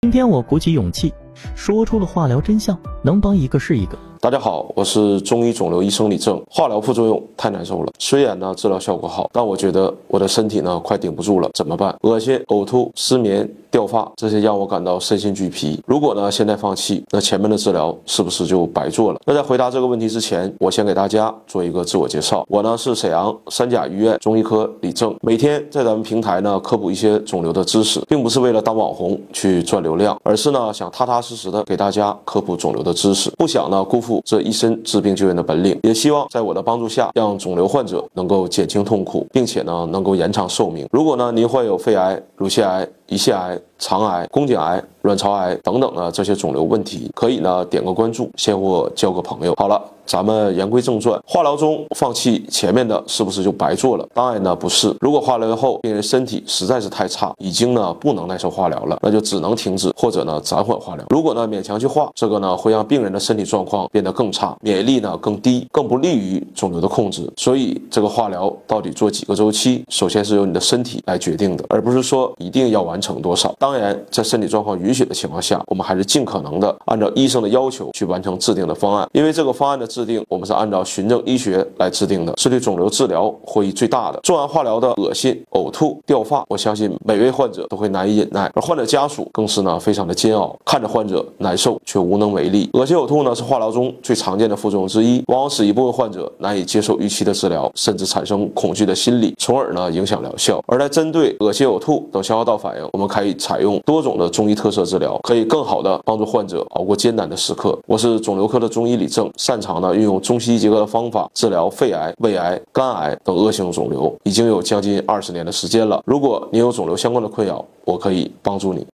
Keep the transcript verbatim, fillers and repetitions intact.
今天我鼓起勇气，说出了化疗真相，能帮一个是一个。 大家好，我是中医肿瘤医生李正。化疗副作用太难受了，虽然呢治疗效果好，但我觉得我的身体呢快顶不住了，怎么办？恶心、呕吐、失眠、掉发，这些让我感到身心俱疲。如果呢现在放弃，那前面的治疗是不是就白做了？那在回答这个问题之前，我先给大家做一个自我介绍。我呢是沈阳三甲医院中医科李正，每天在咱们平台呢科普一些肿瘤的知识，并不是为了当网红去赚流量，而是呢想踏踏实实的给大家科普肿瘤的知识，不想呢辜负这一身治病救援的本领，也希望在我的帮助下，让肿瘤患者能够减轻痛苦，并且呢能够延长寿命。如果呢您患有肺癌、乳腺癌、胰腺癌、肠癌、宫颈癌、卵巢癌等等的这些肿瘤问题，可以呢点个关注，先和我交个朋友。好了，咱们言归正传，化疗中放弃前面的是不是就白做了？当然呢不是。如果化疗后病人身体实在是太差，已经呢不能耐受化疗了，那就只能停止或者呢暂缓化疗。如果呢勉强去化，这个呢会让病人的身体状况变得更差，免疫力呢更低，更不利于肿瘤的控制。所以这个化疗到底做几个周期，首先是由你的身体来决定的，而不是说一定要完成多少。当然在身体状况允许的情况下，我们还是尽可能的按照医生的要求去完成制定的方案，因为这个方案的制定我们是按照循证医学来制定的，是对肿瘤治疗获益最大的。做完化疗的恶心、呕吐、掉发，我相信每位患者都会难以忍耐，而患者家属更是呢非常的煎熬，看着患者难受却无能为力。恶心呕吐呢是化疗中最常见的副作用之一，往往使一部分患者难以接受预期的治疗，甚至产生恐惧的心理，从而呢影响疗效。而来针对恶心呕吐等消化道反应，我们可以采用多种的中医特色治疗，可以更好的帮助患者熬过艰难的时刻。我是肿瘤科的中医李正，擅长呢运用中西医结合的方法治疗肺癌、胃癌、肝癌等恶性肿瘤，已经有将近二十年的时间了。如果您有肿瘤相关的困扰，我可以帮助你。